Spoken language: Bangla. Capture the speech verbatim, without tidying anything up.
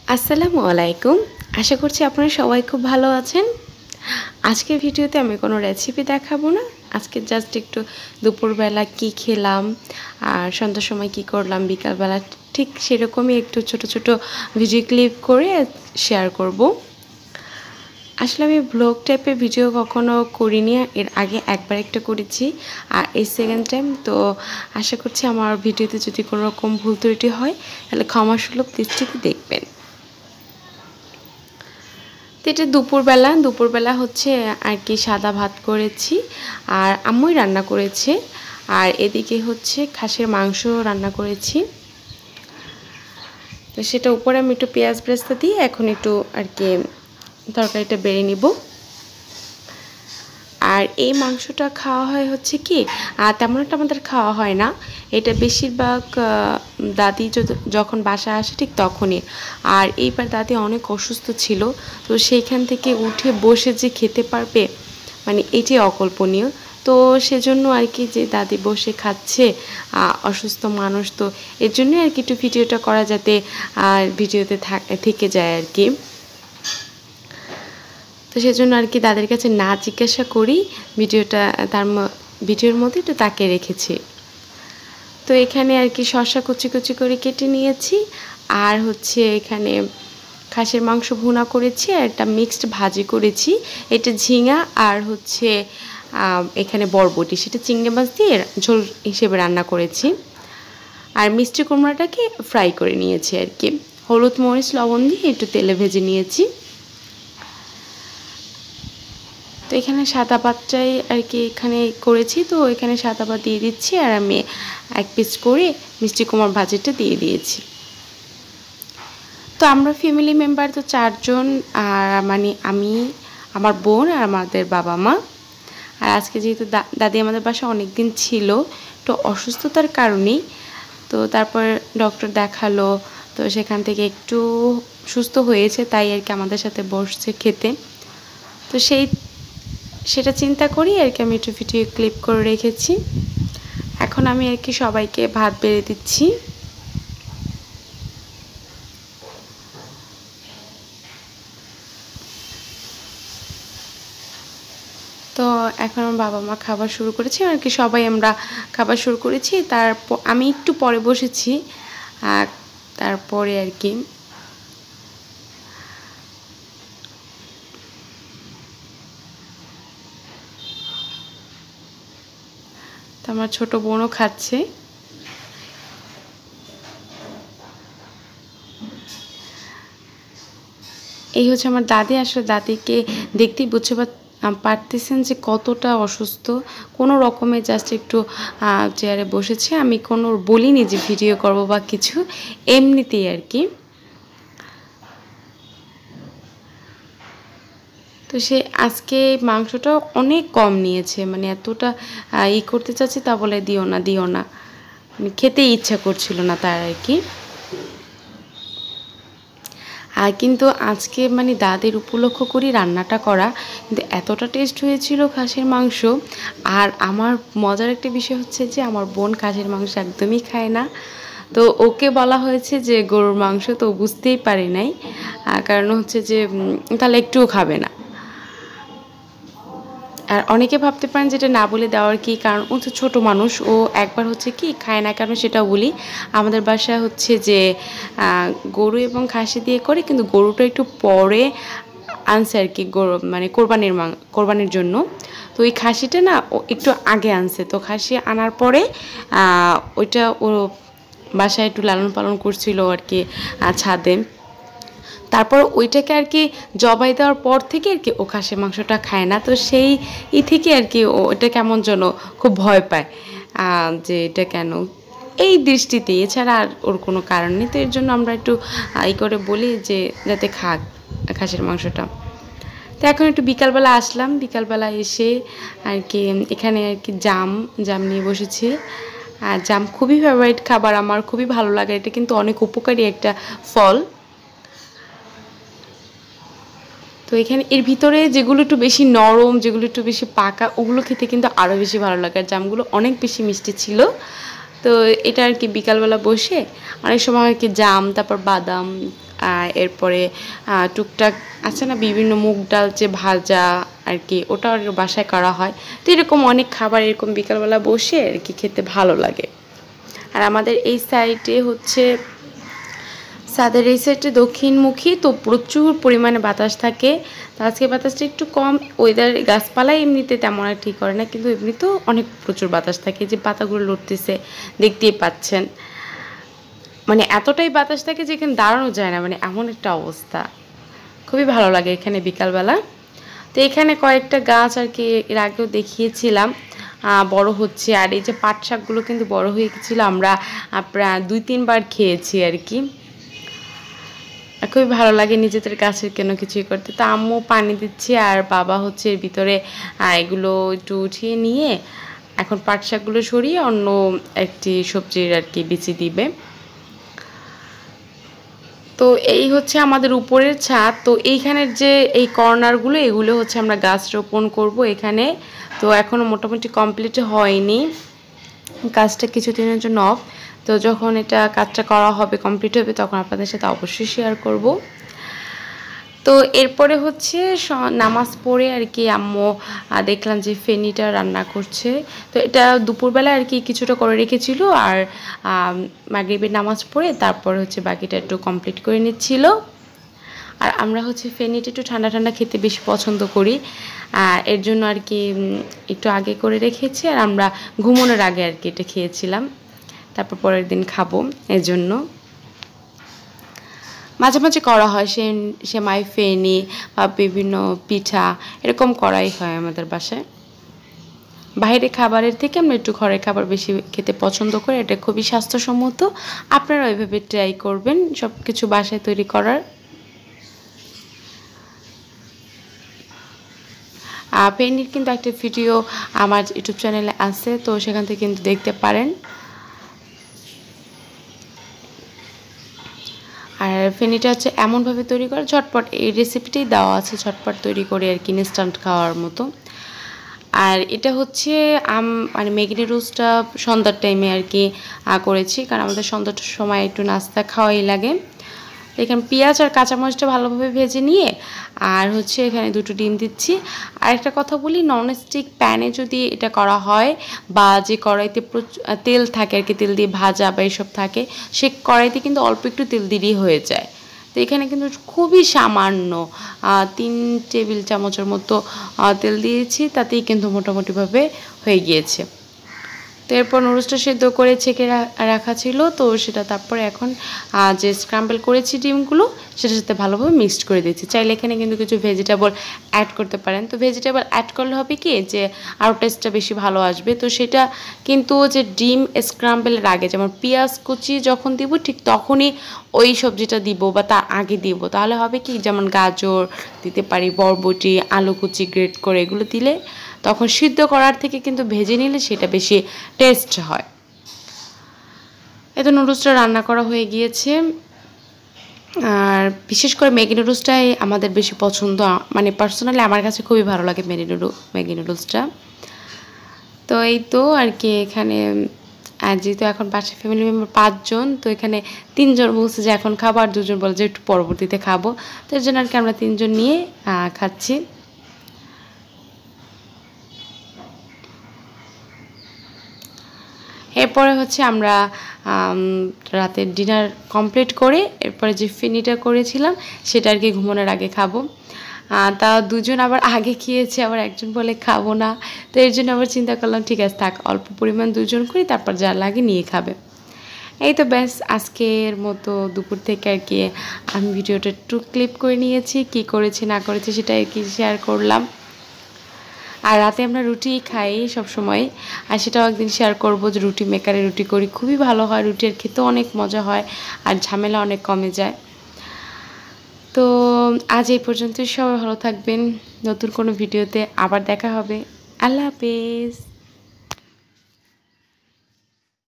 আসসালামু আলাইকুম। আশা করছি আপনারা সবাই খুব ভালো আছেন। আজকের ভিডিওতে আমি কোনো রেসিপি দেখাবো না। আজকে জাস্ট একটু দুপুরবেলা কি খেলাম আর সন্ধ্যার সময় কি করলাম, বিকালবেলা ঠিক সেরকমই একটু ছোট ছোট ভিডিও ক্লিপ করে শেয়ার করব। আসলে আমি ব্লগ টাইপের ভিডিও কখনো করিনি, এর আগে একবার একটা করেছি আর এই সেকেন্ড টাইম। তো আশা করছি আমার ভিডিওতে যদি কোনো রকম ভুল ত্রুটি হয় তাহলে ক্ষমাসুলভ দৃষ্টিতে দেখবেন। তো এটা দুপুরবেলা দুপুরবেলা হচ্ছে আর কি সাদা ভাত করেছি আর আম্মুই রান্না করেছে। আর এদিকে হচ্ছে খাসির মাংস রান্না করেছি। তো সেটা উপরে আমি একটু পেঁয়াজ ব্রেস্তা দিয়ে এখন একটু আর কি তরকারিটা বেড়ে নিব। আর এই মাংসটা খাওয়া হয় হচ্ছে কি তেমন একটা আমাদের খাওয়া হয় না, এটা বেশিরভাগ দাদি যখন বাসায় আসে ঠিক তখনই। আর এইবার দাদি অনেক অসুস্থ ছিল, তো সেইখান থেকে উঠে বসে যে খেতে পারবে মানে এটাই অকল্পনীয়। তো সেজন্য আর কি যে দাদি বসে খাচ্ছে, অসুস্থ মানুষ, তো এর জন্য আর কি একটু ভিডিওটা করা যাতে আর ভিডিওতে থেকে যায় আর কি। তো সেজন্য আর কি দাদের কাছে না জিজ্ঞাসা করি ভিডিওটা তার ভিডিওর মধ্যে একটু তাকিয়ে রেখেছি। তো এখানে আর কি শসা কুচি কুচি করে কেটে নিয়েছি আর হচ্ছে এখানে খাসির মাংস ভুনা করেছি আর একটা মিক্সড ভাজি করেছি। এটা ঝিঙা আর হচ্ছে এখানে বরবটি, সেটা চিংড়ি মাছ দিয়ে ঝোল হিসেবে রান্না করেছি। আর মিষ্টি কুমড়াটাকে ফ্রাই করে নিয়েছি আর কি, হলুদ মরিচ লবণ দিয়ে একটু তেলে ভেজে নিয়েছি। তো এখানে সাদা পাতটাই আর কি এখানে করেছি, তো এখানে সাদা পাত দিয়ে দিচ্ছি আর আমি এক পিস করে মিষ্টি কুমড়ার ভাজিটা দিয়ে দিয়েছি। তো আমরা ফ্যামিলি মেম্বার তো চারজন, আর মানে আমি, আমার বোন আর আমাদের বাবা মা। আর আজকে যেহেতু দাদি আমাদের বাসায় অনেক দিন ছিল, তো অসুস্থতার কারণেই, তো তারপর ডক্টর দেখালো, তো সেখান থেকে একটু সুস্থ হয়েছে, তাই আর কি আমাদের সাথে বসছে খেতে। তো সেই সেটা চিন্তা করি আর কি আমি একটু ভিডিও ক্লিপ করে রেখেছি। এখন আমি আর কি সবাইকে ভাত বেড়ে দিচ্ছি। তো এখন আমার বাবা মা খাবার শুরু করেছি আর কি, সবাই আমরা খাবার শুরু করেছি। তারপর আমি একটু পরে বসেছি, আর তারপরে আর কি তো আমার ছোট বোনও খাচ্ছে। এই হচ্ছে আমার দাদি। আসলে দাদিকে দেখতেই বুঝতে পারতেছেন যে কতটা অসুস্থ। কোনো রকমে জাস্ট একটু চেয়ারে বসেছে, আমি কোনো বলিনি যে ভিডিও করব বা কিছু, এমনিতেই আর কি। তো সে আজকে মাংসটা অনেক কম নিয়েছে, মানে এতটা ই করতে চাচ্ছি তা বলে দিও না দিও না, মানে খেতে ইচ্ছা করছিল না তার আর কি। আর কিন্তু আজকে মানে দাদের উপলক্ষ করি রান্নাটা করা, কিন্তু এতটা টেস্ট হয়েছিল খাসির মাংস। আর আমার মজার একটা বিষয় হচ্ছে যে আমার বোন খাসির মাংস একদমই খায় না, তো ওকে বলা হয়েছে যে গরুর মাংস, তো বুঝতেই পারি নাই, কারণ হচ্ছে যে তাহলে একটুও খাবে না। আর অনেকে ভাবতে পারেন যেটা না বলে দেওয়ার কি কারণ, ও তো ছোটো মানুষ, ও একবার হচ্ছে কি খায় না কেন সেটাও বলি। আমাদের বাসায় হচ্ছে যে গরু এবং খাসি দিয়ে করে, কিন্তু গরুটা একটু পরে আনছে আর কি, গরু মানে কোরবানির মাং কোরবানির জন্য। তো ওই খাসিটা না ও একটু আগে আনছে, তো খাসি আনার পরে ওইটা ও বাসায় একটু লালন পালন করছিল আর কি ছাদে। তারপর ওইটাকে আর কি জবাই দেওয়ার পর থেকে আর কি ও খাসির মাংসটা খায় না, তো সেই ই থেকে আর কি ও এটা কেমন যেন খুব ভয় পায় যে এটা কেন, এই দৃষ্টিতে, এছাড়া আর ওর কোনো কারণ নেই। তো এর জন্য আমরা একটু ই করে বলি যে যাতে খাক খাসির মাংসটা। তো এখন একটু বিকালবেলা আসলাম, বিকালবেলা এসে আর কি এখানে আর কি জাম জাম নিয়ে বসেছি। আর জাম খুবই ফেভারিট খাবার আমার, খুবই ভালো লাগে, এটা কিন্তু অনেক উপকারী একটা ফল। তো এখানে এর ভিতরে যেগুলো একটু বেশি নরম, যেগুলো একটু বেশি পাকা, ওগুলো খেতে কিন্তু আরও বেশি ভালো লাগে। আর জামগুলো অনেক বেশি মিষ্টি ছিল। তো এটা আর কি বিকালবেলা বসে অনেক সময় আর কি জাম, তারপর বাদাম, এরপরে টুকটাক আছে না বিভিন্ন মুগ ডাল যে ভাজা আর কি, ওটা বাসায় করা হয়। তো এরকম অনেক খাবার এরকম বিকালবেলা বসে আর কি খেতে ভালো লাগে। আর আমাদের এই সাইডে হচ্ছে ছাদের এই সাইডে দক্ষিণমুখী, তো প্রচুর পরিমাণে বাতাস থাকে। তো আজকে বাতাসটা একটু কম, ওয়েদার গাছপালাই এমনিতে তেমন আর ঠিক করে না, কিন্তু এমনিতেও অনেক প্রচুর বাতাস থাকে। যে পাতাগুলো লড়তেছে দেখতেই পাচ্ছেন, মানে এতটাই বাতাস থাকে যে এখানে দাঁড়ানো যায় না, মানে এমন একটা অবস্থা। খুবই ভালো লাগে এখানে বিকালবেলা। তো এখানে কয়েকটা গাছ আর কি এর আগেও দেখিয়েছিলাম বড় হচ্ছে। আর এই যে পাট শাকগুলো কিন্তু বড় হয়ে গেছিলো, আমরা প্রায় দুই তিনবার খেয়েছি আর কি। খুবই ভালো লাগে নিজেদের গাছের কেন কিছুই করতে। তো আম্মু পানি দিচ্ছে আর বাবা হচ্ছে এর ভিতরে এগুলো একটু উঠিয়ে নিয়ে এখন পাট শাকগুলো সরিয়ে অন্য একটি সবজির আর কি বিচি দিবে। তো এই হচ্ছে আমাদের উপরের ছাদ। তো এইখানের যে এই কর্নারগুলো এগুলো হচ্ছে আমরা গাছ রোপণ করব এখানে। তো এখনও মোটামুটি কমপ্লিট হয়নি, কাজটা কিছুদিনের জন্য অফ। তো যখন এটা কাজটা করা হবে, কমপ্লিট হবে, তখন আপনাদের সাথে অবশ্যই শেয়ার করব। তো এরপরে হচ্ছে নামাজ পড়ে আর কি আম্মু দেখলাম যে ফেনিটা রান্না করছে। তো এটা দুপুরবেলা আর কি কিছুটা করে রেখেছিল, আর মাগরিবের নামাজ পড়ে তারপর হচ্ছে বাকিটা একটু কমপ্লিট করে নিচ্ছিল। আর আমরা হচ্ছে ফেনিটা একটু ঠান্ডা ঠান্ডা খেতে বেশি পছন্দ করি, এর জন্য আর কি একটু আগে করে রেখেছি। আর আমরা ঘুমানোর আগে আর কি এটা খেয়েছিলাম, তারপর পরের দিন খাবো এর জন্য। মাঝে মাঝে করা হয় সে সেমাই ফেনি বা বিভিন্ন পিঠা এরকম করাই হয় আমাদের বাসায়। বাইরের খাবারের থেকে আমরা একটু ঘরের খাবার বেশি খেতে পছন্দ করি, এটা খুবই স্বাস্থ্যসম্মত। আপনারা ওইভাবে ট্রাই করবেন সব কিছু বাসায় তৈরি করার। ফেনির কিন্তু একটা ভিডিও আমার ইউটিউব চ্যানেলে আছে, তো সেখান থেকে কিন্তু দেখতে পারেন। আর ফেনিটা হচ্ছে এমনভাবে তৈরি করা ঝটপট, এই রেসিপিটাই দেওয়া আছে ঝটপট তৈরি করে আর কি, ইনস্ট্যান্ট খাওয়ার মতো। আর এটা হচ্ছে আম মানে ম্যাগি নুডলসটা সন্ধ্যার টাইমে আর কি করেছি, কারণ আমাদের সন্ধ্যার সময় একটু নাস্তা খাওয়াই লাগে। এখানে পেঁয়াজ আর কাঁচামরিচটা ভালোভাবে ভেজে নিয়ে আর হচ্ছে এখানে দুটো ডিম দিচ্ছি। আর একটা কথা বলি, ননস্টিক প্যানে যদি এটা করা হয় বা যে কড়াইতে তেল থাকে আর কি, তেল দিয়ে ভাজা বা এসব থাকে, সে কড়াইতে কিন্তু অল্প একটু তেল দিলেই হয়ে যায়। তো এখানে কিন্তু খুবই সামান্য তিন টেবিল চামচের মতো তেল দিয়েছি, তাতেই কিন্তু মোটামুটিভাবে হয়ে গিয়েছে। তো এরপর নুডলসটা সেদ্ধ করে ছেঁকে রাখা ছিল, তো সেটা তারপরে এখন যে স্ক্রাম্বল করেছি ডিমগুলো সেটার সাথে ভালোভাবে মিক্সড করে দিয়েছি। চাইলে এখানে কিন্তু কিছু ভেজিটেবল অ্যাড করতে পারেন। তো ভেজিটেবল অ্যাড করলে হবে কি যে আরও টেস্টটা বেশি ভালো আসবে। তো সেটা কিন্তু যে ডিম স্ক্রাম্বলের আগে, যেমন পেঁয়াজ কুচি যখন দিব ঠিক তখনই ওই সবজিটা দিব বা তার আগে দিব, তাহলে হবে কি যেমন গাজর দিতে পারি, বরবটি, আলু কুচি গ্রেট করে এগুলো দিলে তখন সিদ্ধ করার থেকে কিন্তু ভেজে নিলে সেটা বেশি টেস্ট হয়। এই তো নুডলসটা রান্না করা হয়ে গিয়েছে। আর বিশেষ করে ম্যাগি নুডলসটাই আমাদের বেশি পছন্দ, মানে পার্সোনালি আমার কাছে খুবই ভালো লাগে ম্যাগি নুডল ম্যাগি নুডলসটা। তো এই তো আর কি এখানে আর যেহেতু এখন বাসায় ফ্যামিলি মেম্বার পাঁচজন, তো এখানে তিনজন বলছে যে এখন খাবো, আর দুজন বলে যে একটু পরবর্তীতে খাবো। তো এর জন্য আর কি আমরা তিনজন নিয়ে খাচ্ছি। এরপরে হচ্ছে আমরা রাতের ডিনার কমপ্লিট করে এরপরে যে ফেনিটা করেছিলাম সেটা আর কি ঘুমানোর আগে খাবো। তা দুজন আবার আগে খেয়েছে, আবার একজন বলে খাবো না। তো এর জন্য আবার চিন্তা করলাম ঠিক আছে থাক, অল্প পরিমাণ দুজন করি, তারপর যা লাগে নিয়ে খাবে। এই তো ব্যাস আজকের মতো দুপুর থেকে আর কি আমি ভিডিওটা একটু ক্লিপ করে নিয়েছি, কি করেছি না করেছি সেটা আর কি শেয়ার করলাম। আর রাতে আমরা রুটি খাই সব সময়, আর সেটাও একদিন শেয়ার করব যে রুটি মেকারে রুটি করি, খুবই ভালো হয়, রুটির খেতেও অনেক মজা হয় আর ঝামেলা অনেক কমে যায়। তো আজ এই পর্যন্তই, সবাই ভালো থাকবেন, নতুন কোনো ভিডিওতে আবার দেখা হবে। আল্লাহ হাফেজ।